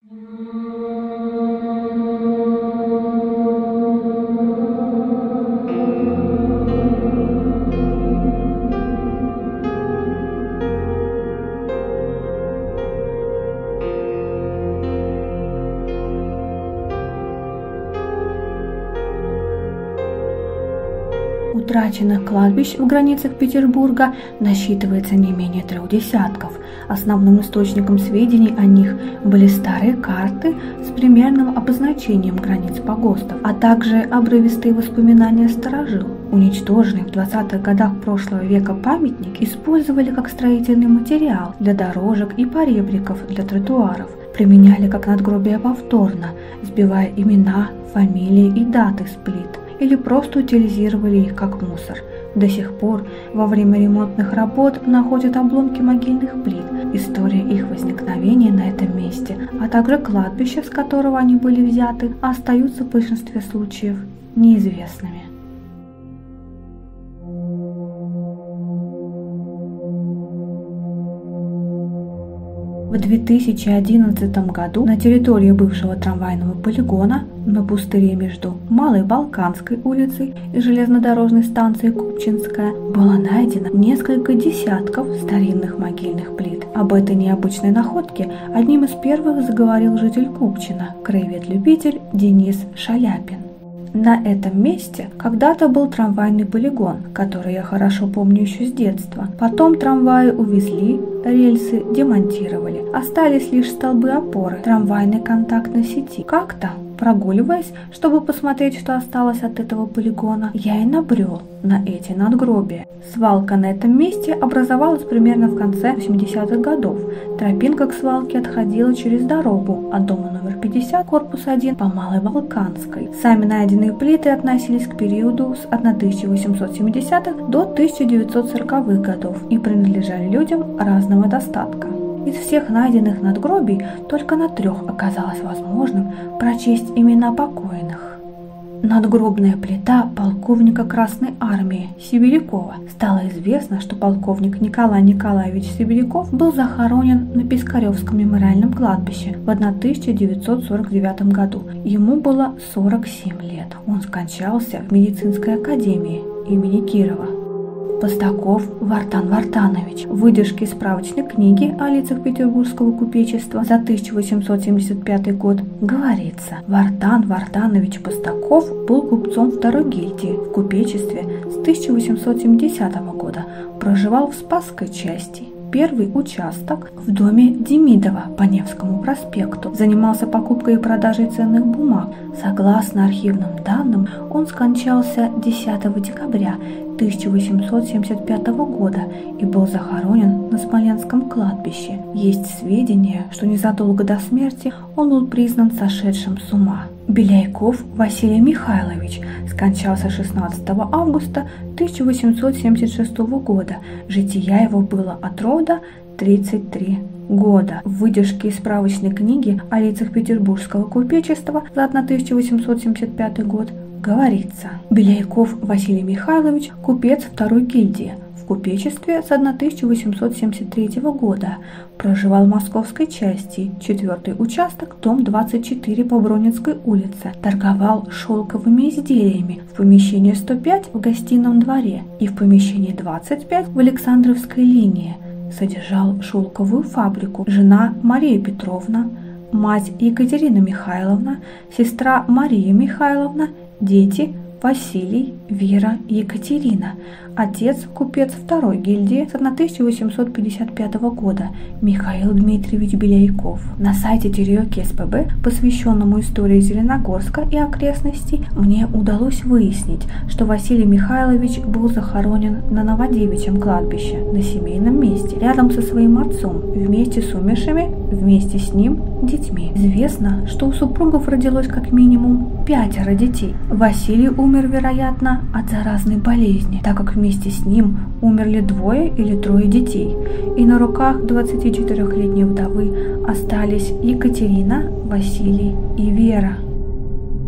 Утраченных кладбищ в границах Петербурга насчитывается не менее 3 десятков. Основным источником сведений о них были старые карты с примерным обозначением границ погостов, а также обрывистые воспоминания старожил. Уничтоженный в 20-х годах прошлого века памятник использовали как строительный материал для дорожек и поребриков для тротуаров. Применяли как надгробия повторно, сбивая имена, фамилии и даты с плит, или просто утилизировали их как мусор. До сих пор во время ремонтных работ находят обломки могильных плит. История их возникновения на этом месте, а также кладбища, с которого они были взяты, остаются в большинстве случаев неизвестными. В 2011 году на территории бывшего трамвайного полигона на пустыре между Малой Балканской улицей и железнодорожной станцией Купчинская было найдено несколько десятков старинных могильных плит. Об этой необычной находке одним из первых заговорил житель Купчино, краевед-любитель Денис Шаляпин. На этом месте когда-то был трамвайный полигон, который я хорошо помню еще с детства. Потом трамваи увезли, рельсы демонтировали. Остались лишь столбы опоры трамвайной контактной сети. Как-то, прогуливаясь, чтобы посмотреть, что осталось от этого полигона, я и набрел на эти надгробия. Свалка на этом месте образовалась примерно в конце 80-х годов. Тропинка к свалке отходила через дорогу от дома номер 50, корпус 1 по Малой Балканской. Сами найденные плиты относились к периоду с 1870-х до 1940-х годов и принадлежали людям разного достатка. Из всех найденных надгробий только на 3 оказалось возможным прочесть имена покойных. Надгробная плита полковника Красной Армии Сибирякова. Стало известно, что полковник Николай Николаевич Сибиряков был захоронен на Пискаревском мемориальном кладбище в 1949 году. Ему было 47 лет. Он скончался в медицинской академии имени Кирова. Постаков Вартан Вартанович. В выдержке справочной книги о лицах петербургского купечества за 1875 год говорится: Вартан Вартанович Постаков был купцом 2-й гильдии в купечестве с 1870 года, проживал в Спасской части. Первый участок в доме Демидова по Невскому проспекту, занимался покупкой и продажей ценных бумаг. Согласно архивным данным, он скончался 10 декабря 1875 года и был захоронен на Смоленском кладбище. Есть сведения, что незадолго до смерти он был признан сошедшим с ума. Беляйков Василий Михайлович скончался 16 августа 1876 года. Жития его было от рода 33 года. В выдержке из справочной книги о лицах петербургского купечества за 1875 год говорится: Беляйков Василий Михайлович, купец 2-й гильдии, в купечестве с 1873 года, проживал в Московской части, 4-й участок, дом 24 по Бронинской улице, торговал шелковыми изделиями в помещении 105 в гостином дворе и в помещении 25 в Александровской линии, содержал шелковую фабрику. Жена Мария Петровна, мать Екатерина Михайловна, сестра Мария Михайловна, дети Василий, Вера, Екатерина. Отец купец 2-й гильдии с 1855 года Михаил Дмитриевич Беляйков. На сайте Тереоки СПБ, посвященному истории Зеленогорска и окрестностей, мне удалось выяснить, что Василий Михайлович был захоронен на Новодевичьем кладбище, на семейном месте, рядом со своим отцом, вместе с умершими, вместе с ним детьми. Известно, что у супругов родилось как минимум 5 детей. Василий умер, вероятно, от заразной болезни, так как вместе с ним умерли 2 или 3 детей, и на руках 24-летней вдовы остались Екатерина, Василий и Вера.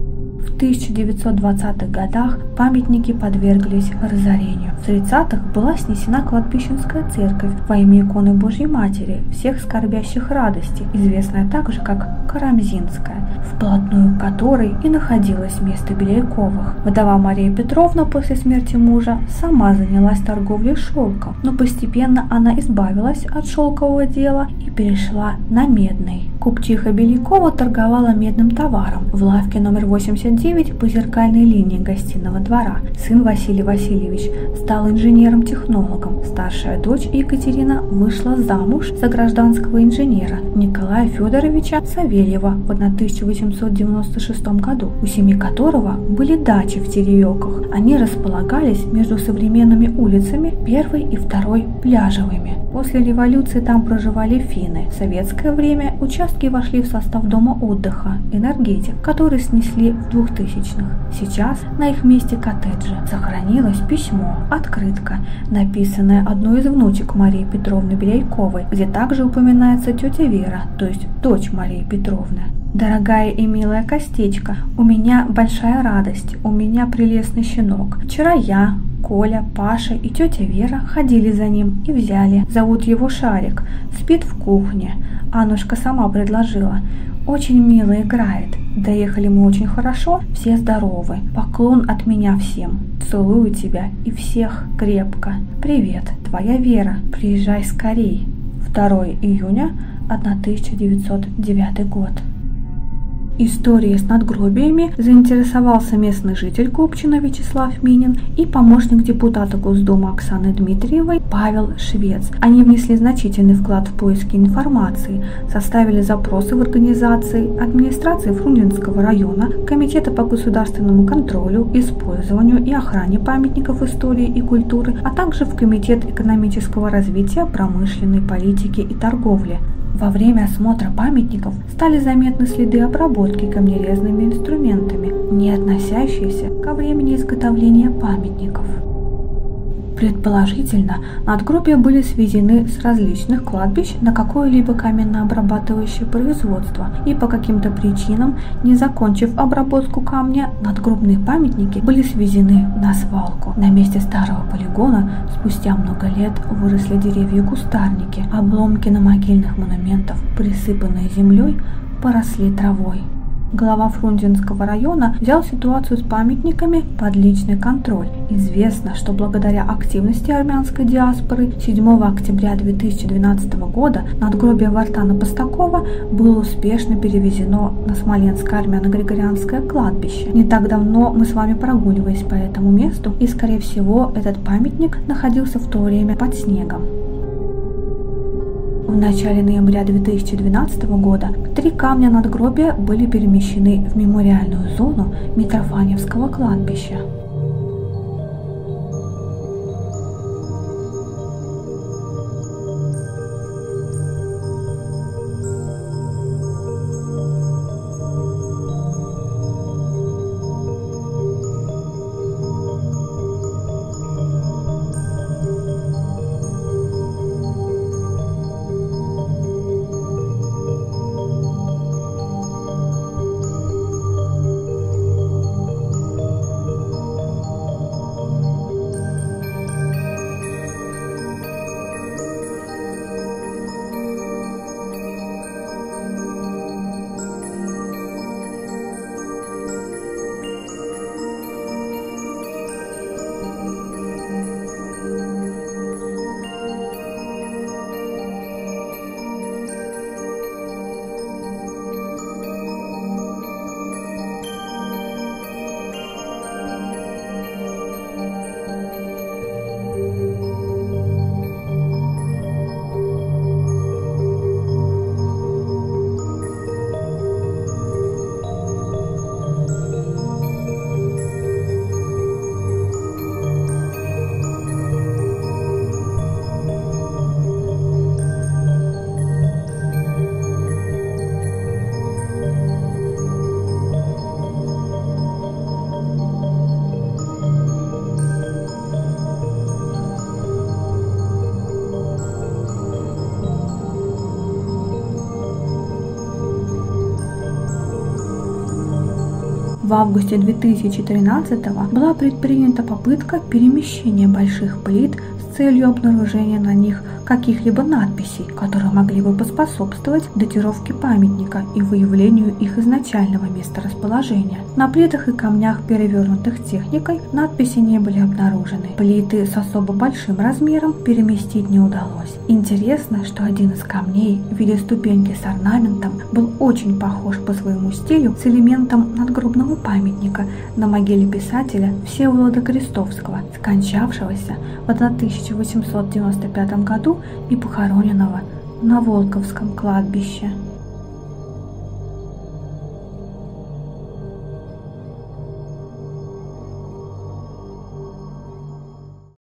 В 1920-х годах памятники подверглись разорению. В 30-х была снесена кладбищенская церковь во имя иконы Божьей Матери всех скорбящих радости, известная также как Карамзинская, вплотную к которой и находилось место Беляйковых. Вдова Мария Петровна после смерти мужа сама занялась торговлей шелком, но постепенно она избавилась от шелкового дела и перешла на медный. Купчиха Белякова торговала медным товаром в лавке номер 89 по зеркальной линии гостиного двора. Сын Василий Васильевич стал инженером-технологом. Старшая дочь Екатерина вышла замуж за гражданского инженера Николая Федоровича Савельева в 1896 году, у семьи которого были дачи в Терееках. Они располагались между современными улицами 1 и 2 Пляжевыми. После революции там проживали финны. В советское время участки вошли в состав дома отдыха «Энергетик», который снесли в 2000-х. Сейчас на их месте коттеджи. Сохранилось письмо, открытка, написанная одной из внучек Марии Петровны Беляйковой, где также упоминается тетя Вера, то есть дочь Марии Петровны. «Дорогая и милая Костечка, у меня большая радость, у меня прелестный щенок. Вчера я, Коля, Паша и тетя Вера ходили за ним и взяли. Зовут его Шарик, спит в кухне. Аннушка сама предложила. Очень мило играет. Доехали мы очень хорошо, все здоровы. Поклон от меня всем. Целую тебя и всех крепко. Привет, твоя Вера. Приезжай скорей». 2 июня 1909 год. Историей с надгробиями заинтересовался местный житель Купчино Вячеслав Минин и помощник депутата Госдумы Оксаны Дмитриевой Павел Швец. Они внесли значительный вклад в поиски информации, составили запросы в организации администрации Фрунзенского района, Комитета по государственному контролю, использованию и охране памятников истории и культуры, а также в Комитет экономического развития, промышленной политики и торговли. Во время осмотра памятников стали заметны следы обработки камнерезными инструментами, не относящиеся ко времени изготовления памятников. Предположительно, надгробия были свезены с различных кладбищ на какое-либо каменно-обрабатывающее производство, и по каким-то причинам, не закончив обработку камня, надгробные памятники были свезены на свалку. На месте старого полигона спустя много лет выросли деревья и кустарники, обломки на могильных монументов, присыпанные землей, поросли травой. Глава Фрунзенского района взял ситуацию с памятниками под личный контроль. Известно, что благодаря активности армянской диаспоры 7 октября 2012 года надгробие Вартана Постакова было успешно перевезено на Смоленское армяно-григорианское кладбище. Не так давно мы с вами прогуливались по этому месту, и, скорее всего, этот памятник находился в то время под снегом. В начале ноября 2012 года 3 камня надгробия были перемещены в мемориальную зону Митрофаневского кладбища. В августе 2013 была предпринята попытка перемещения больших плит с целью обнаружения на них каких-либо надписей, которые могли бы поспособствовать датировке памятника и выявлению их изначального месторасположения. На плитах и камнях, перевернутых техникой, надписи не были обнаружены. Плиты с особо большим размером переместить не удалось. Интересно, что один из камней в виде ступеньки с орнаментом был очень похож по своему стилю с элементом надгробного памятника на могиле писателя Всеволода Крестовского, скончавшегося в 1895 году и похороненного на Волковском кладбище.